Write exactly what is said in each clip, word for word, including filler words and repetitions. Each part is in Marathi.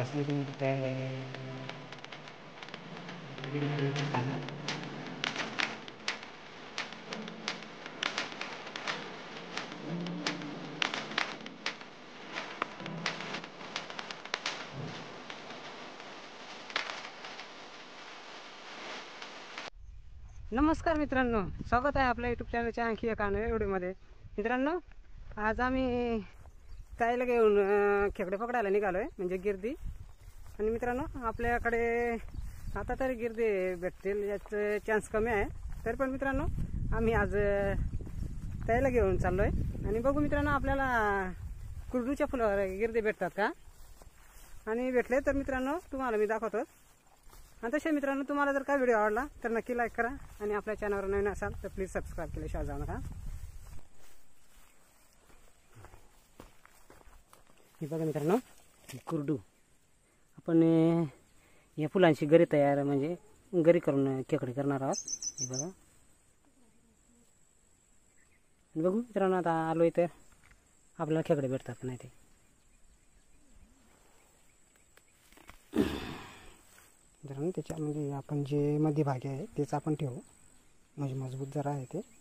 नमस्कार मित्रांनो, स्वागत आहे आपल्या यूट्यूब चॅनलच्या आणखी एका नव्या व्हिडिओमध्ये. मित्रांनो, आज आम्ही ताईला घेऊन खेकडे पकडायला निघालो आहे, म्हणजे गिरदी. आणि मित्रांनो, आपल्याकडे आता तरी गिरदी भेटतील याचं चान्स कमी आहे. तरी पण मित्रांनो, आम्ही आज ताईला घेऊन चाललो आहे आणि बघू मित्रांनो आपल्याला कुरडूच्या फुलावर गिरदी भेटतात का. आणि भेटले तर मित्रांनो तुम्हाला मी दाखवतो. आणि तसे मित्रांनो, तुम्हाला जर काय व्हिडिओ आवडला तर नक्की लाईक करा आणि आपल्या चॅनलवर नवीन असाल तर प्लीज सबस्क्राईब केल्याशिवाय जाऊ नका. हे बघा मित्रांनो, कुरडू आपण या फुलांची गरी तयार म्हणजे गरी करून खेकडे करणार आहोत. हे बघा, बघू मित्रांनो आता आलोय तर आपल्याला खेकडे भेटतात का नाही ते. मित्रांनो, त्याच्या म्हणजे आपण जे मध्यभागी आहे तेच आपण ठेवू, म्हणजे मजबूत जरा आहे ते.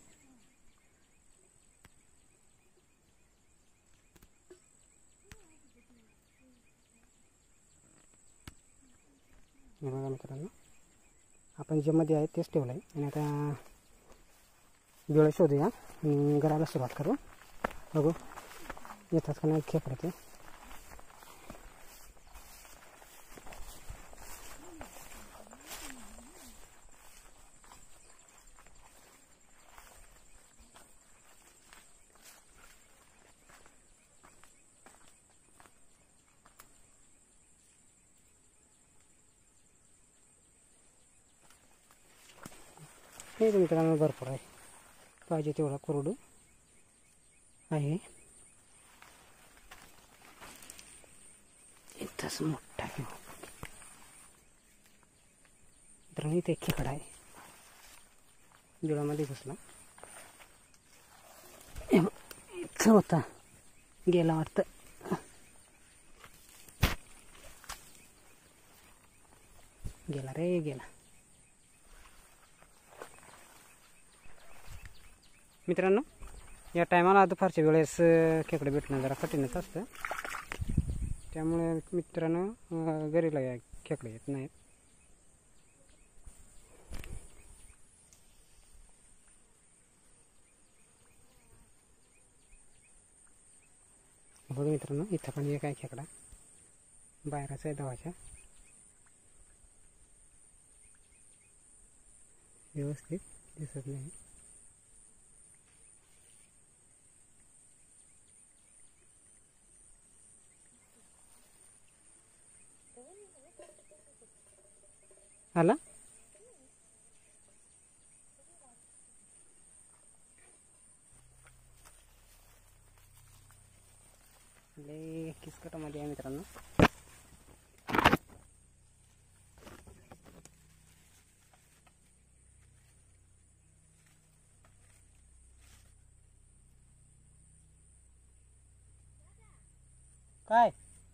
बघा मित्रांनो, आपण जे मध्ये आहे तेच ठेवलं आहे. आणि आता डोळे शोधूया आणि घराला सुरुवात करू. बघू येतात का नाही खेकडे ते. हे मित्रांनो भरपूर आहे, पाहिजे तेवढा कुरडू आहे. इथंच मोठा आहे मित्रांनो. इथे एक खेकडा आहे, बिळामध्ये घुसला. इथं होता, गेला वाटतं. गेला रे गेला. मित्रांनो, या टायमाला दुपारच्या वेळेस खेकडे भेटणं जरा कठीणच असतं, त्यामुळे मित्रांनो घरीला खेकडे येत नाहीत. बघा मित्रांनो, इथं पण एक आहे खेकडा, बाहेरच आहे धावाच्या. व्यवस्थित दिसत नाही. आला लय किसकटामध्ये आहे मित्रांनो. काय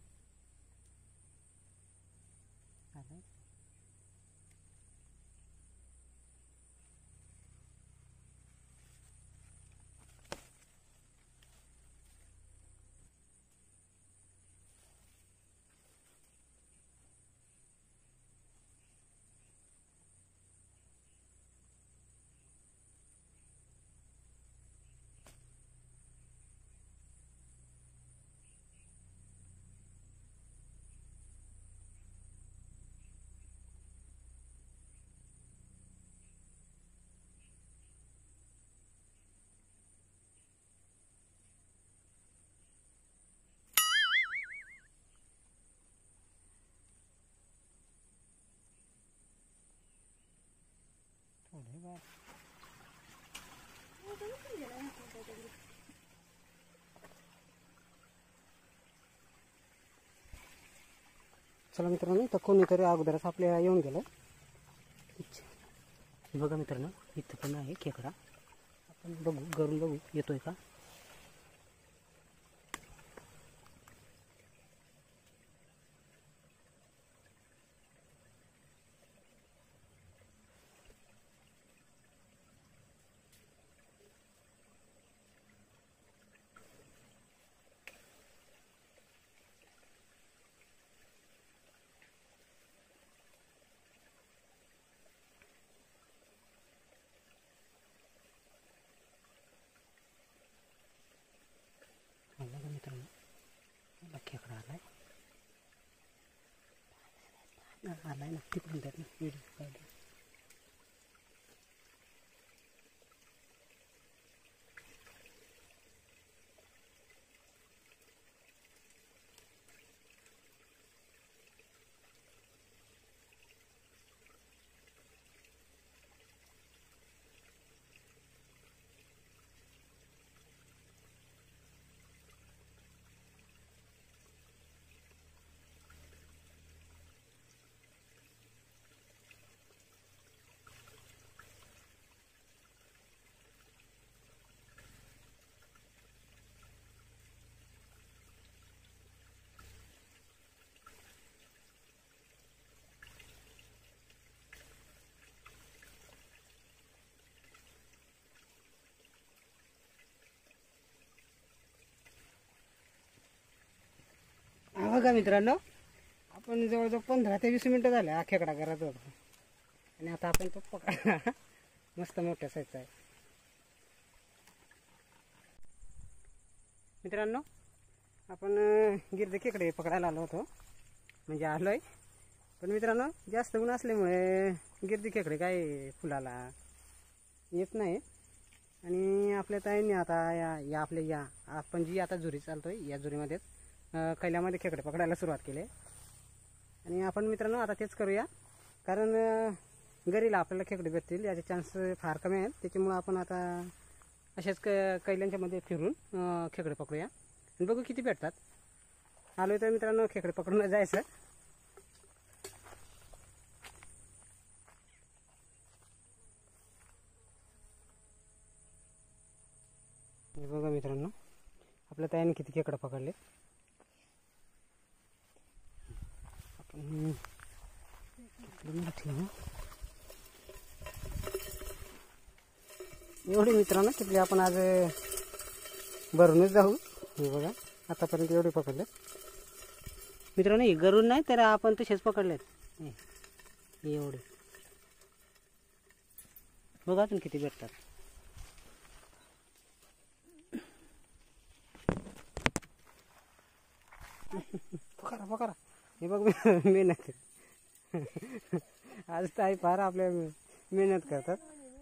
चला मित्रांनो, तर कोणीतरी अगोदरच आपल्या येऊन गेलं. बघा मित्रांनो, इथं पण आहे खेकडा. आपण बघू, घरून बघू येतोय का. मित्रांनो खेकडा आलाय आलाय ना तिकडून त्यात ना व्हिडिओ काढला. बघा मित्रांनो, आपण जवळजवळ पंधरा ते वीस मिनटं झाले हा खेकडा करत होतो आणि आता आपण तो पकडला. मस्त मोठ्या साईजचा आहे मित्रांनो. आपण गिरदे खेकडे पकडायला आलो होतो, म्हणजे आलो आहे. पण मित्रांनो जास्त ऊन असल्यामुळे गिरदी खेकडे काय फुलाला येत नाही. आणि आपल्या ताईंनी आता या या आपल्या या आपण जी आता झुरी चालतोय या झुरीमध्येच कैल्यामध्ये खेकडे पकडायला सुरुवात केली. आणि आपण मित्रांनो आता तेच करूया, कारण गरीला आपल्याला खेकडे भेटतील याचे चान्स फार कमी आहेत. त्याच्यामुळं आपण आता असेच क कैल्यांच्यामध्ये फिरून खेकडे पकडूया आणि बघू किती भेटतात. आलो तर मित्रांनो खेकडे पकडून जायचं. बघा मित्रांनो आपल्या ताईने किती खेकडे पकडले. एवढी मित्रांनो तिथली आपण आज भरूनच जाऊ. हे बघा आतापर्यंत एवढे पकडले मित्रांनो. हे गरून नाही तर आपण तसेच पकडलेत एवढे. बघा अजून किती भेटतात. पकडा पकडा. हे बघ मेहनत आज ताई फार आपल्या मेहनत करतात.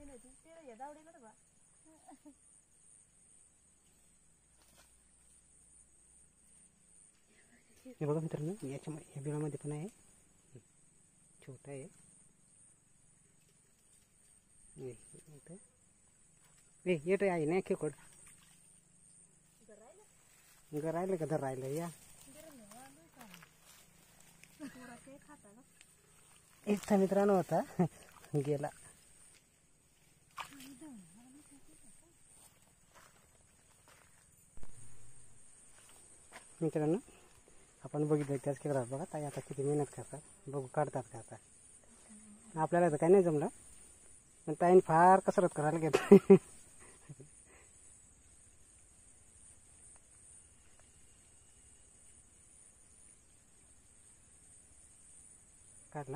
हे बघा मित्रांनो याच्यामध्ये या बिळामध्ये पण आहे, छोटा आहे. येत आहे ना खेकड राहिलं का? तर राहिलं या एकटा मित्रांनो होता गेला. मित्रांनो आपण बघितलं त्याच खेळात बघा ताई आता किती मेहनत करतात. बघू काढतात का आता. आपल्याला तर काही नाही जमलं, पण ताईने फार कसरत करायला घेतली. काढला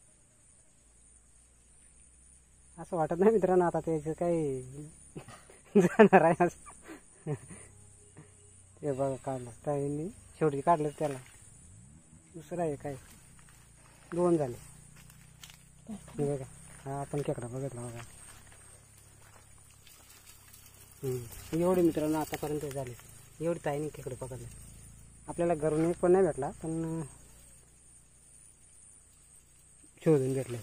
असं वाटत नाही मित्रांनो आता त्याचं काही जाणार आहे असं. ते बघा काढलं ताईंनी शेवटी काढलं त्याला. दुसरं आहे काय दोन झाले. बघा हा आपण खेकडा बघितला बघा. एवढे मित्रांनो आतापर्यंत झाले. एवढी ताईने खेकडे पकडले. आपल्याला घरून एक पण नाही भेटला, पण शोधून भेटले.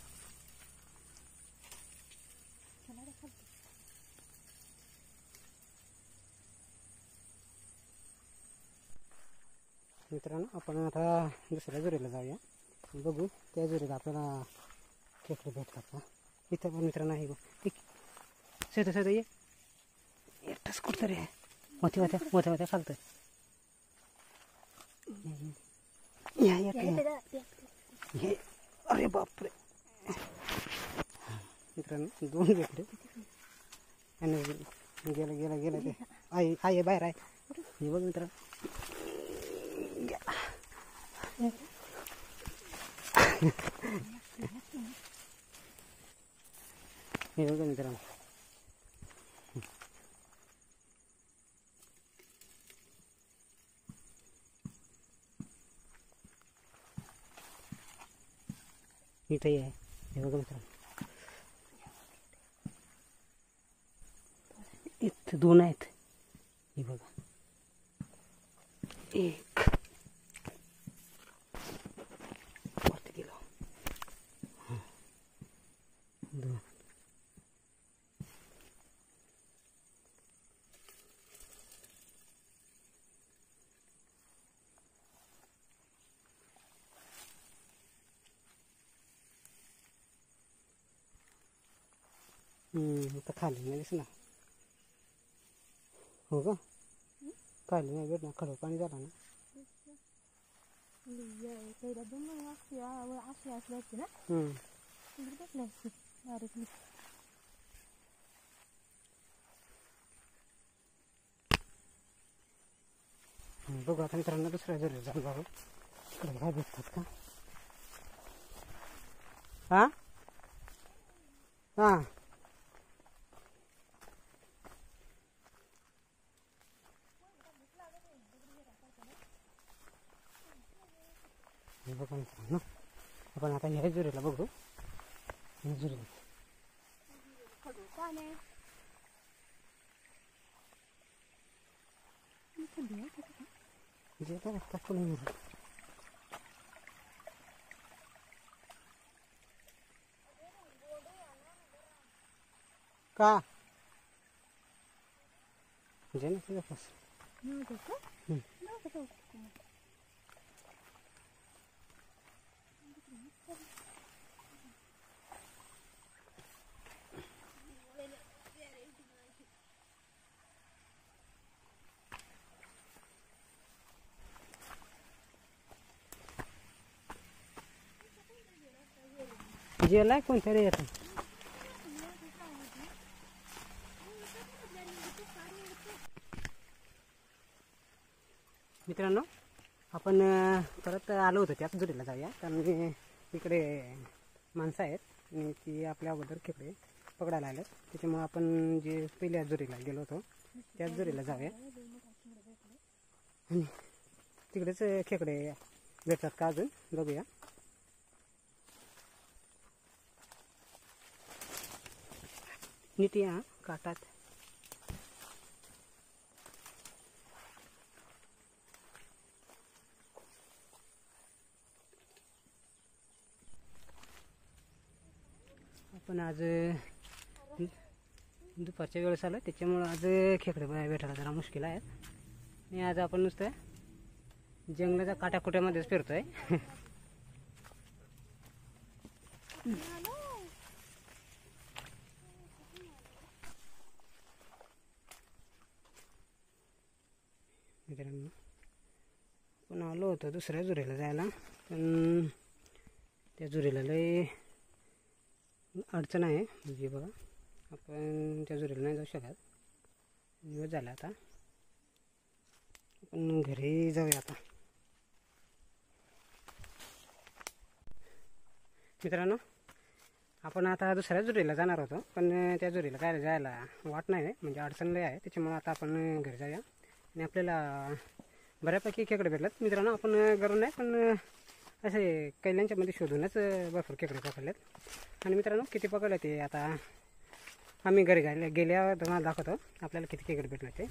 मित्रांनो आपण आता दुसऱ्या झुरीला जाऊया, बघू त्या झुरीत आपल्याला खेकडे भेटतात का. इथं पण मित्रांनो आहे बघ सध्या सध्या ये एकटाच कुठतरी आहे. मोठ्या मोठ्या मोठ्या मोठ्या खालतं या हे. अरे बापरे मित्रांनो दोन भेटले आणि गेलं गेलं गेलं ते आई आई बाहेर आहे. हे बघ मित्रांनो हे बघा मित्रांनो इथंही आहे हे बघा मित्रांनो, इथं दोन आहेत हे बघा, एक वरती गेलो, दोन आता खाली नाही दिसणार. हो का, खाली नाही भेटणार, खडं पाणी झालं ना. बघू आता मित्रांनो दुसऱ्या जरी जाऊन बघू इकडे काय भेटतात का. हा हा बघा मित्रांनो, आपण आता ह्या जुरीला बघू. जुरी जे काय टाकून का जे ना तुझ्या पास जेला कोणत्या रे येतं. मित्रांनो आपण परत आलो होतो त्याच जुरीला जाऊया, कारण इकडे माणसं आहेत आणि ती आपल्या अगोदर खेकडे पकडायला आल्यात, त्याच्यामुळे आपण जे पहिल्या जुरीला गेलो होतो त्याच जुरीला जाऊया आणि तिकडेच खेकडे भेटतात का अजून बघूया. नीट या काटात आपण आज दुपारच्या वेळेस आलो, त्याच्यामुळं आज खेकडे भेटायला जरा मुश्किल आहे आणि आज आपण नुसतं जंगलाच्या काट्याकुट्यामध्येच फिरतोय. मित्रांनो पण आलो होतो दुसऱ्या जुरीला जायला, पण त्या जुरीला लय अडचण आहे. म्हणजे बघा आपण त्या जुरीला नाही जाऊ शकत, दिवस झाला आता. आपण घरी जाऊया आता. मित्रांनो आपण आता दुसऱ्या जुरीला जाणार होतो, पण त्या जुरीला काय जायला वाट नाही आहे, म्हणजे अडचण लय आहे, त्याच्यामुळे आता आपण घरी जाऊया. आणि आपल्याला बऱ्यापैकी खेकडे भेटतात मित्रांनो. आपण घरून नाही पण असे कैल्यांच्या मध्ये शोधूनच भरपूर खेकडे पकडलेत. आणि मित्रांनो किती पकडले ते आता आम्ही घरी गेल्या गेल्यावर तुम्हाला दाखवतो आपल्याला किती खेकडे भेटले ते.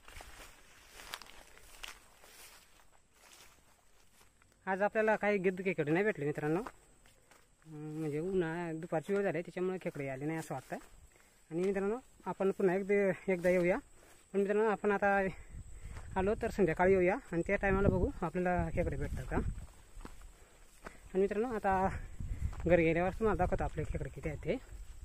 आज आपल्याला काही गिद्ध खेकडे नाही भेटले मित्रांनो, म्हणजे उन्हा दुपारची वेळ झाली त्याच्यामुळे खेकडे आले नाही असं वाटतं. आणि मित्रांनो आपण पुन्हा एकदा एकदा येऊया, पण मित्रांनो आपण आता आलो तर संध्याकाळी येऊया आणि त्या टायमाला बघू आपल्याला खेकडे भेटतात का. आणि मित्रांनो आता घरी गेल्यावर तुम्हाला दाखवतो आपले खेकडे किती आहेत ते.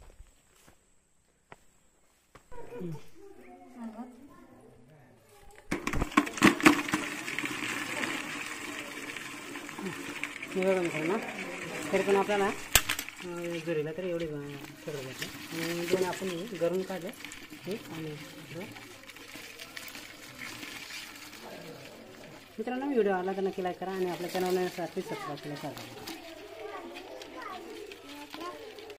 बघा मित्रांनो तरी पण आपल्याला जुरीला तरी एवढे खेकडे भेटले आणि दोन आपण घरून काढले एक आणि मित्रांनो व्हिडिओ आवडला तर नक्की लाईक करा आणि आपल्या चॅनलला सबस्क्राईब करा.